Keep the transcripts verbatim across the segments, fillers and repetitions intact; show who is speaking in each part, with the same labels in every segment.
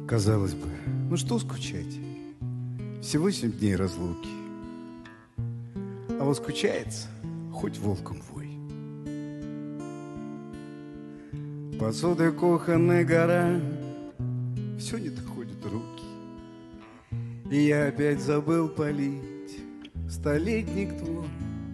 Speaker 1: Казалось бы, ну что скучать? Всего семь дней разлуки. А вот скучается, хоть волком вой. Посуда кухонная гора, все не доходит руки. И я опять забыл полить столетник твой.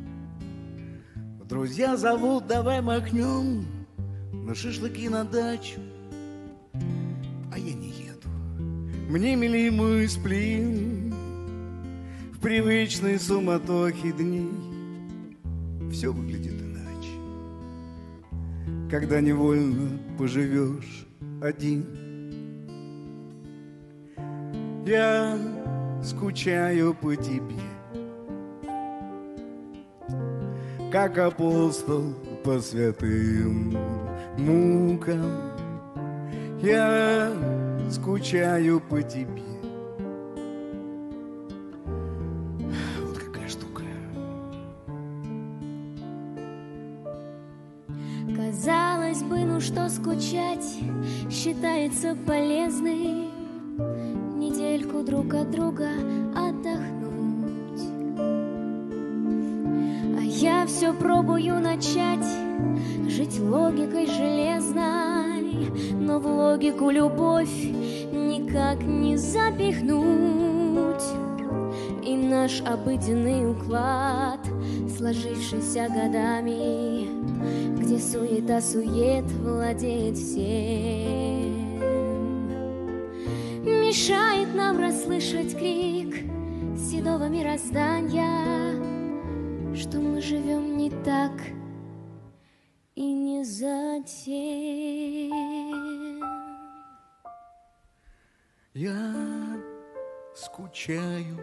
Speaker 1: Друзья зовут, давай махнем на шашлыки на дачу. А я не еду. Мне милей мой сплин в привычной суматохе дней. Все выглядит иначе, когда невольно поживешь один. Я скучаю по тебе, как апостол по святым мукам. Я скучаю по тебе. Вот какая штука.
Speaker 2: Казалось бы, ну что скучать, считается полезным недельку друг от друга отдохнуть. А я все пробую начать жить логикой железной, но в логику любовь никак не запихнуть. И наш обыденный уклад, сложившийся годами, где суета-сует владеет всем, мешает нам расслышать крик седого мироздания, что мы живем не так и не затем.
Speaker 1: Я скучаю.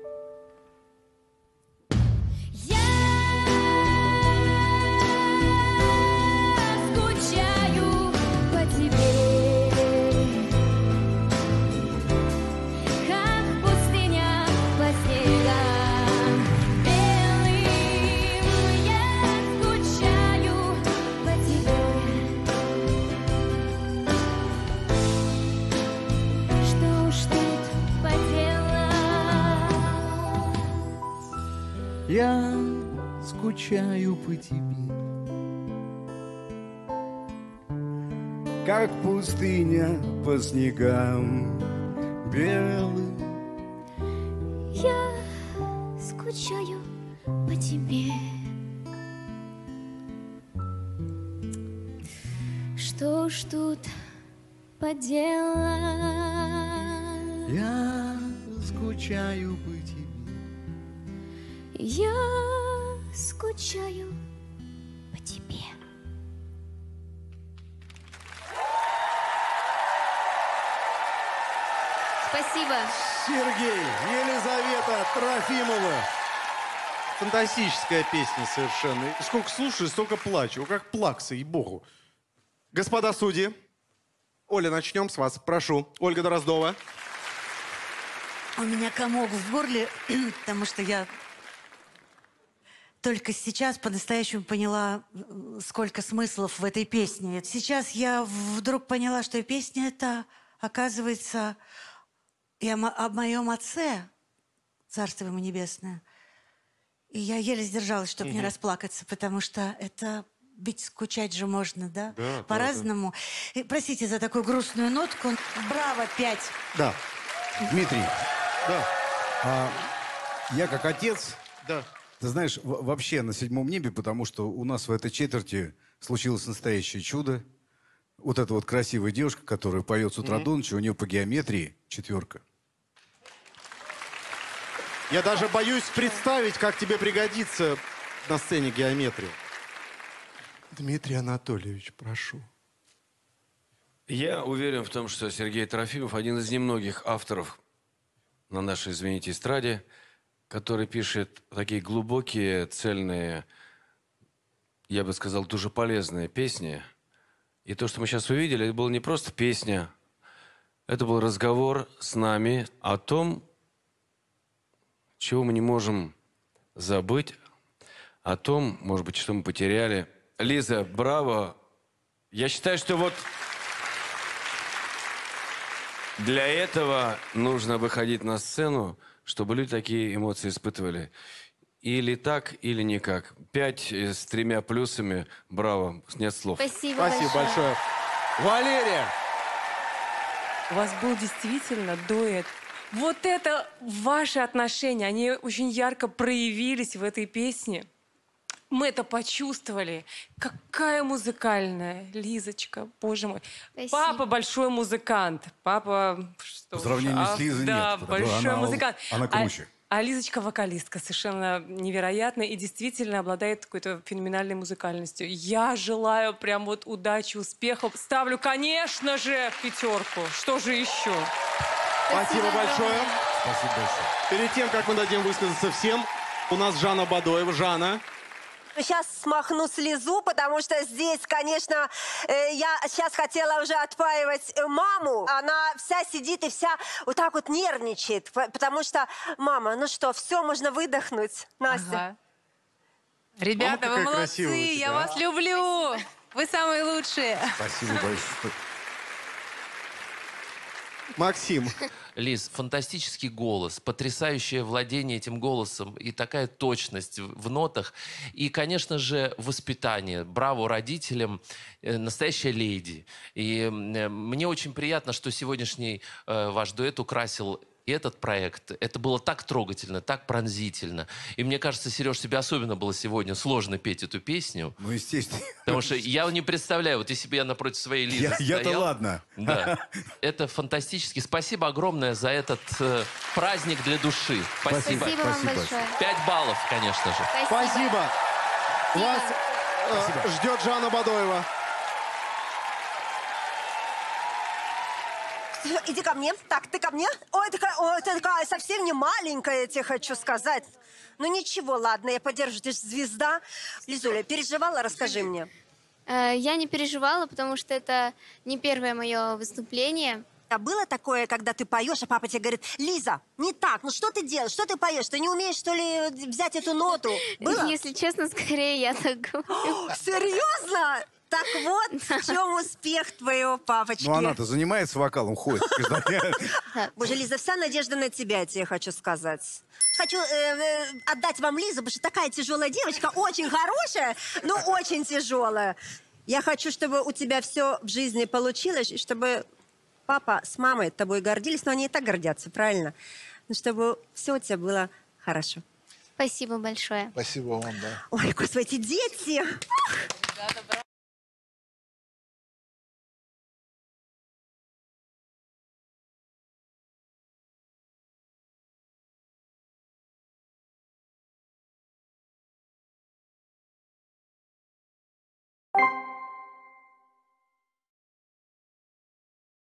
Speaker 1: Я скучаю по тебе, как пустыня по снегам белым.
Speaker 2: Я скучаю по тебе. Что ж тут поделать?
Speaker 1: Я скучаю по тебе.
Speaker 2: Я скучаю по тебе. Спасибо.
Speaker 3: Сергей, Елизавета Трофимова. Фантастическая песня совершенно. Сколько слушаю, столько плачу. Как плакса, ей-богу. Господа судьи, Оля, начнем с вас. Прошу. Ольга Дроздова.
Speaker 4: У меня комок в горле, потому что я только сейчас по-настоящему поняла, сколько смыслов в этой песне. Сейчас я вдруг поняла, что песня эта, оказывается, и о, о моем отце, царство ему небесное. И я еле сдержалась, чтобы угу. не расплакаться, потому что это... Ведь скучать же можно, да?
Speaker 3: Да,
Speaker 4: по-разному. Да, да. Простите за такую грустную нотку. Браво, пять.
Speaker 3: Да.
Speaker 1: Дмитрий.
Speaker 3: Да.
Speaker 1: А, я как отец...
Speaker 3: Да.
Speaker 1: Ты знаешь, вообще на седьмом небе, потому что у нас в этой четверти случилось настоящее чудо. Вот эта вот красивая девушка, которая поет с утра mm-hmm. до ночи, у нее по геометрии четверка.
Speaker 3: Я даже боюсь представить, как тебе пригодится на сцене геометрия. Дмитрий Анатольевич, прошу.
Speaker 5: Я уверен в том, что Сергей Трофимов один из немногих авторов на нашей, извините, эстраде, который пишет такие глубокие, цельные, я бы сказал, дуже полезные песни. И то, что мы сейчас увидели, это была не просто песня, это был разговор с нами о том, чего мы не можем забыть, о том, может быть, что мы потеряли. Лиза, браво! Я считаю, что вот Для этого нужно выходить на сцену, чтобы люди такие эмоции испытывали. Или так, или никак. Пять с тремя плюсами. Браво. Нет слов.
Speaker 2: Спасибо,
Speaker 3: Спасибо большое. Валерия!
Speaker 6: У вас был действительно дуэт. Вот это ваши отношения, они очень ярко проявились в этой песне. Мы это почувствовали. Какая музыкальная, Лизочка, боже мой.
Speaker 2: Спасибо.
Speaker 6: Папа большой музыкант. Папа... Что
Speaker 1: По сравнению
Speaker 6: уж,
Speaker 1: с Лизой
Speaker 6: да,
Speaker 1: нет, потому что
Speaker 6: большой
Speaker 1: она-
Speaker 6: музыкант.
Speaker 1: она
Speaker 6: А-
Speaker 1: круче.
Speaker 6: А Лизочка вокалистка, совершенно невероятная и действительно обладает какой-то феноменальной музыкальностью. Я желаю прям вот удачи, успехов. Ставлю, конечно же, пятерку. Что же еще?
Speaker 3: Спасибо большое.
Speaker 1: Спасибо большое.
Speaker 3: Перед тем, как мы дадим высказаться всем, у нас Жанна Бадоева. Жанна.
Speaker 7: Сейчас смахну слезу, потому что здесь, конечно, э, я сейчас хотела уже отпаивать э, маму. Она вся сидит и вся вот так вот нервничает, п- потому что, мама, ну что, все, можно выдохнуть, Настя.
Speaker 8: Ага. Ребята,
Speaker 3: Мама,
Speaker 8: вы
Speaker 3: какая красивая у
Speaker 8: молодцы,
Speaker 3: тебя,
Speaker 8: я
Speaker 3: а?
Speaker 8: вас люблю. Вы самые лучшие.
Speaker 1: Спасибо большое.
Speaker 3: Максим.
Speaker 9: Лиз, фантастический голос, потрясающее владение этим голосом и такая точность в в нотах. И, конечно же, воспитание. Браво родителям, э, настоящая леди. И э, мне очень приятно, что сегодняшний э, ваш дуэт украсил этот проект. Это было так трогательно, так пронзительно. И мне кажется, Сереж, тебе особенно было сегодня сложно петь эту песню.
Speaker 1: Ну, естественно.
Speaker 9: Потому что я не представляю, вот если бы я напротив своей Лизы
Speaker 1: Я- я-то
Speaker 9: стоял-
Speaker 1: ладно.
Speaker 9: Да. Это фантастически. Спасибо огромное за этот э, праздник для души. Спасибо.
Speaker 2: Спасибо вам
Speaker 1: Спасибо.
Speaker 2: большое.
Speaker 9: Пять баллов, конечно же.
Speaker 3: Спасибо. Вас э, ждет Жанна Бадоева.
Speaker 7: Иди ко мне. Так, ты ко мне? Ой, такая, ой, ты такая совсем не маленькая, я тебе хочу сказать. Ну ничего, ладно, я поддержу, ты же звезда. Лизуля, переживала? Расскажи мне.
Speaker 2: Э, Я не переживала, потому что это не первое мое выступление.
Speaker 7: А было такое, когда ты поешь, а папа тебе говорит: Лиза, не так, ну что ты делаешь, что ты поешь? Ты не умеешь, что ли, взять эту ноту? Было?
Speaker 2: Если честно, скорее я так говорю.
Speaker 7: Серьезно? Так вот, в чем успех твоего папочки.
Speaker 1: Ну, она-то занимается вокалом, ходит.
Speaker 7: Боже, Лиза, вся надежда на тебя, я тебе хочу сказать. Хочу э, э, отдать вам Лизу, потому что такая тяжелая девочка, очень хорошая, но очень тяжелая. Я хочу, чтобы у тебя все в жизни получилось, и чтобы папа с мамой тобой гордились, но они и так гордятся, правильно? Ну, чтобы все у тебя было хорошо.
Speaker 2: Спасибо большое.
Speaker 10: Спасибо вам, да.
Speaker 7: Ой, господи, эти дети!
Speaker 8: Ребята, браво.